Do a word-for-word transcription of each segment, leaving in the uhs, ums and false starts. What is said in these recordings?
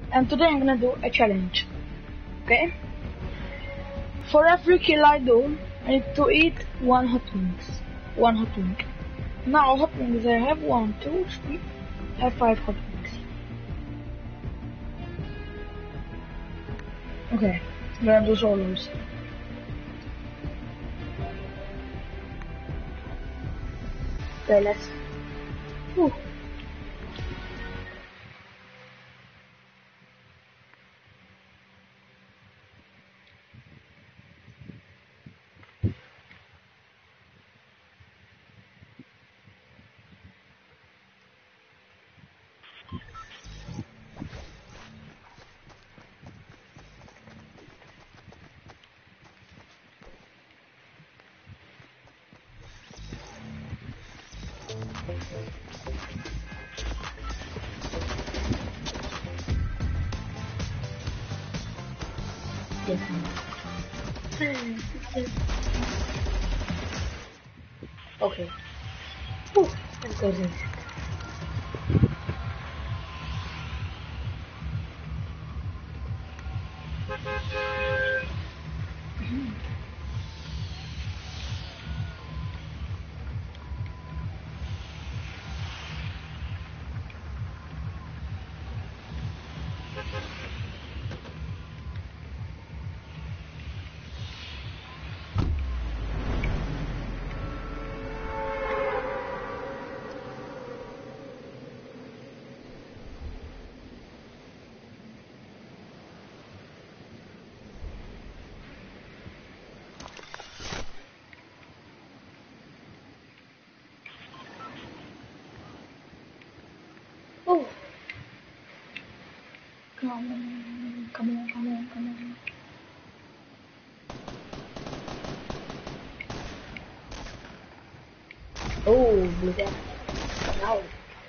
and today I'm gonna do a challenge. Okay? For every kill I do, I need to eat one hot wings. One hot wing. Now hot wings I have one, two, three, I have five hot wings. Okay, I'm gonna do solos. Okay, let's. Whew. Okay. Whew. Let's go in. Oh. Come on, come on, come on, come on. Oh, blue gas. Wow.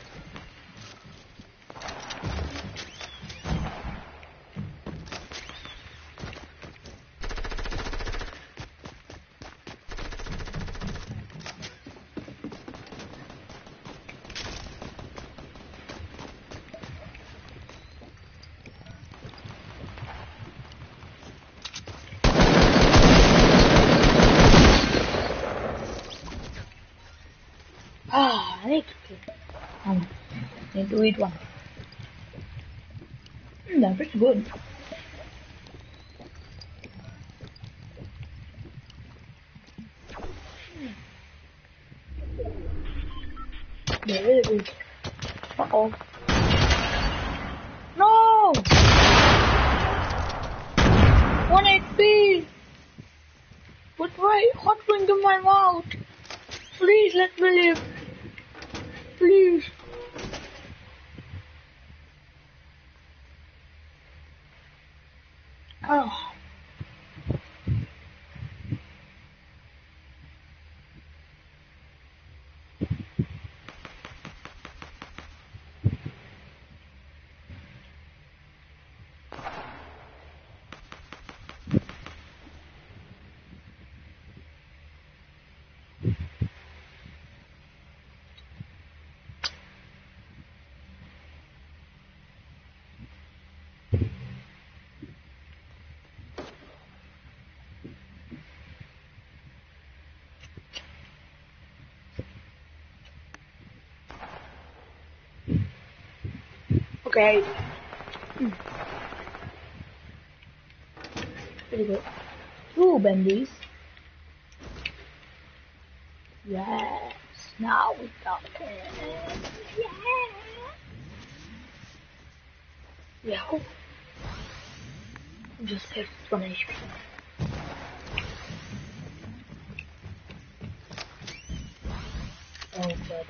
Ah, I need to kill. Um, I need to eat one. Mm, that's pretty good. Mm. They're really good. Uh oh. No! one H P! Put my hot wing in my mouth! Please let me live! Please! Oh. Okay. Mm. Pretty good. Two bendies. Yes. Now we got it. Yeah. Yeah. Just saved one H P. Oh god.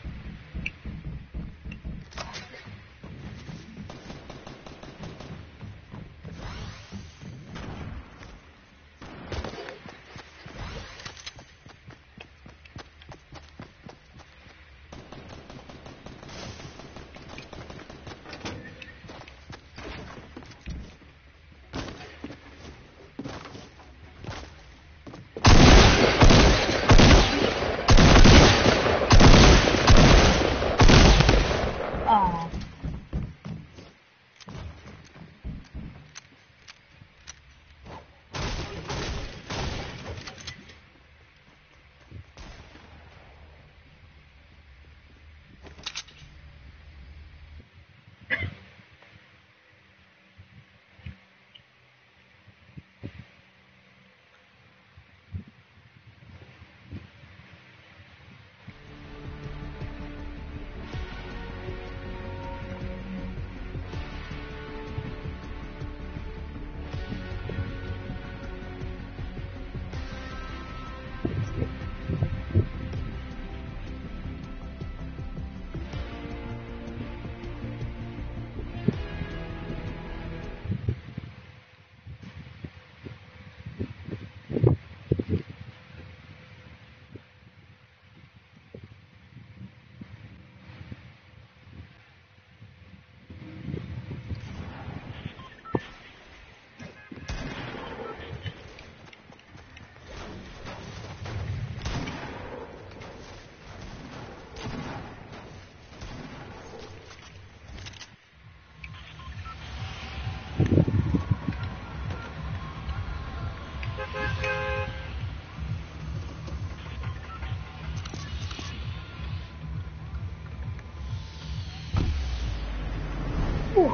Ooh.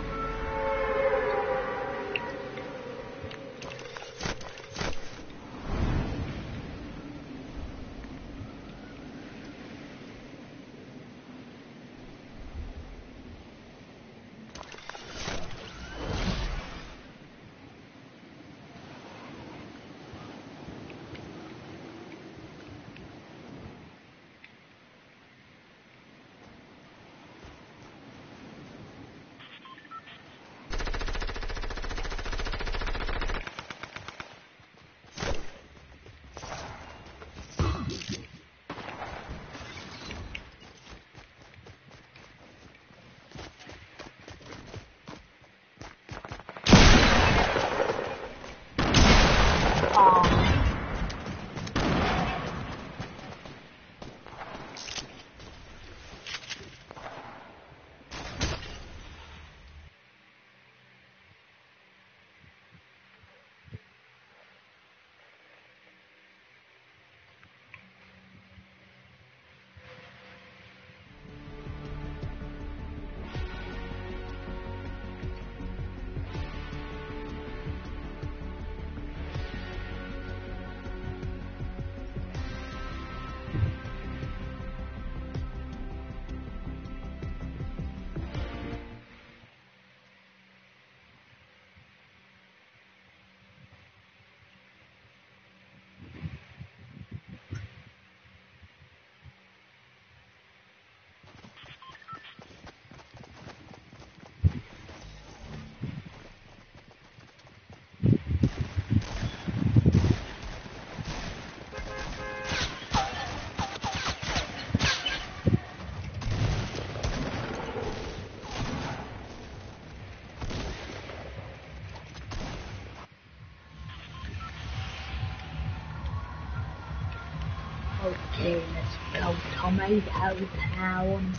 Okay, let's go Tomato Town.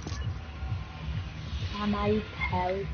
Tomato.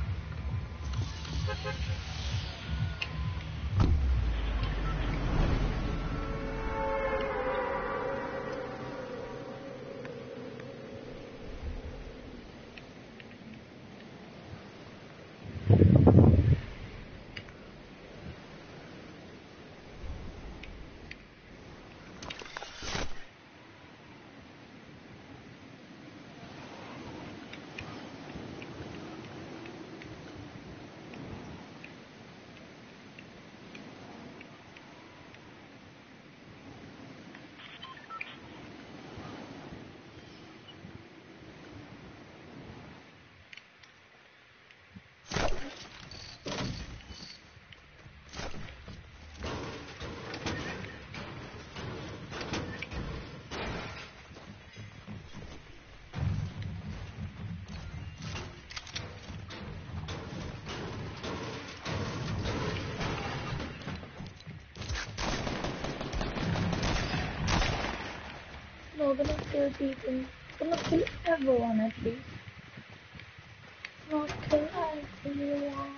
No, gonna kill people. Gonna kill everyone at least. Not kill everyone.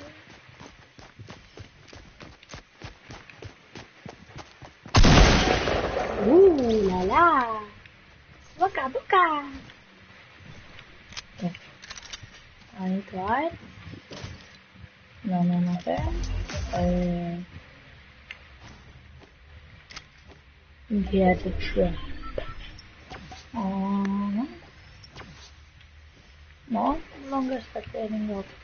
Ooh la la. Buka buka. Okay. I need to hide. No, no, nothing. Uh, get a trap. Uh, no longer spectating up.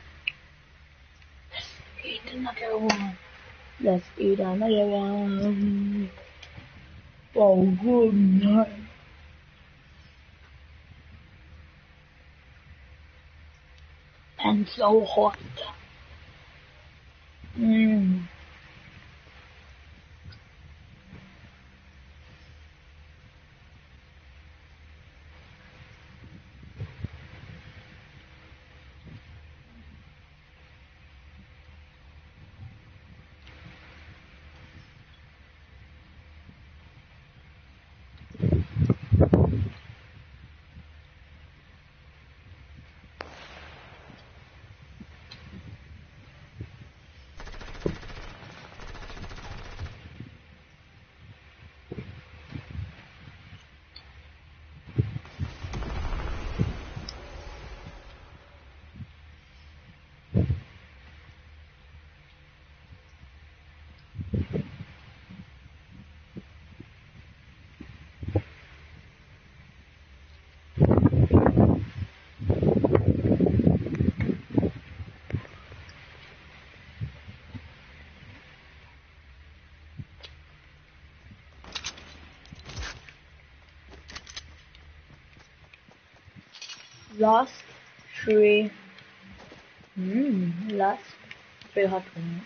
Let's eat another one. Let's eat another one. Oh, good night. And so hot. Mmm. Last three. Mmm, last three hot wings.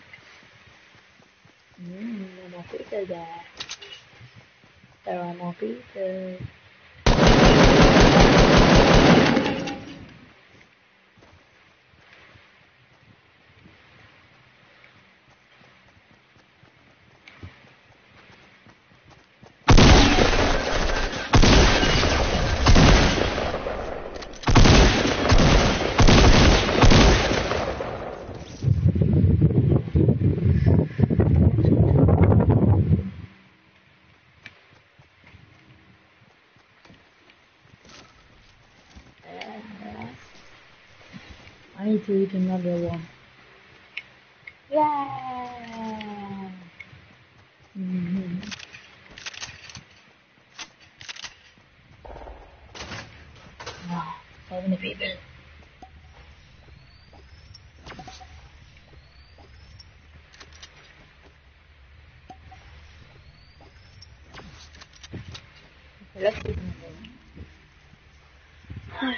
Mmm, no more pizza there. There are more pizzas. I need to eat another one. Yeah. Mm-hmm. Wow, so many people. Okay, let's eat another one.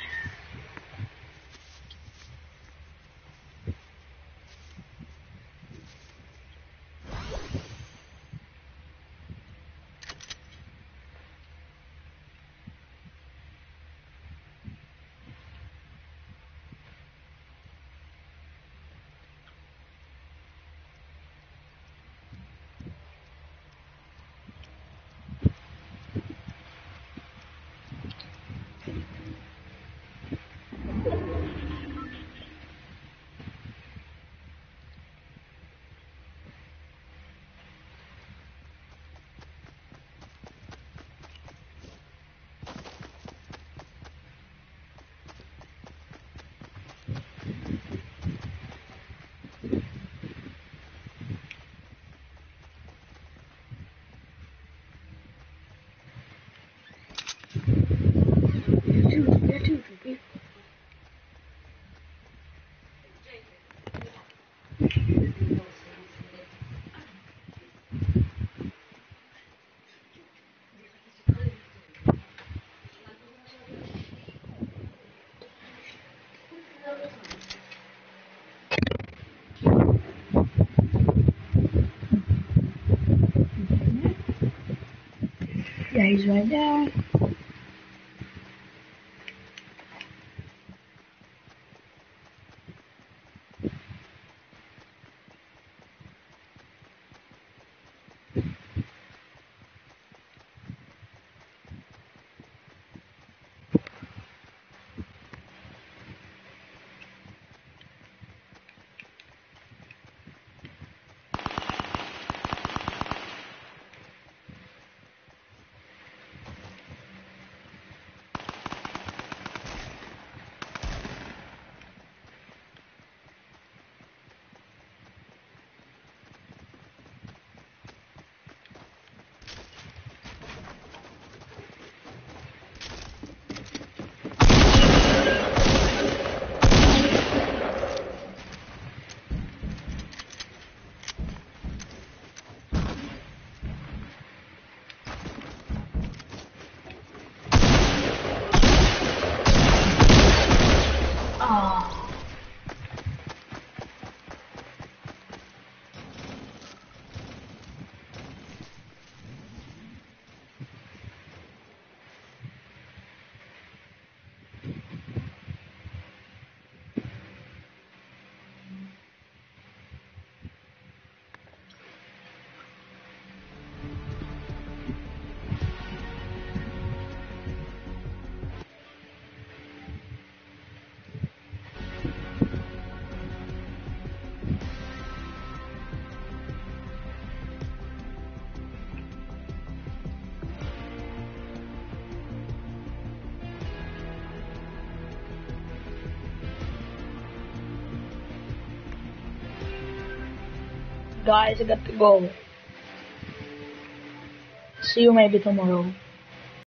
Yeah, he's right there. Guys, I got to go. See you maybe tomorrow.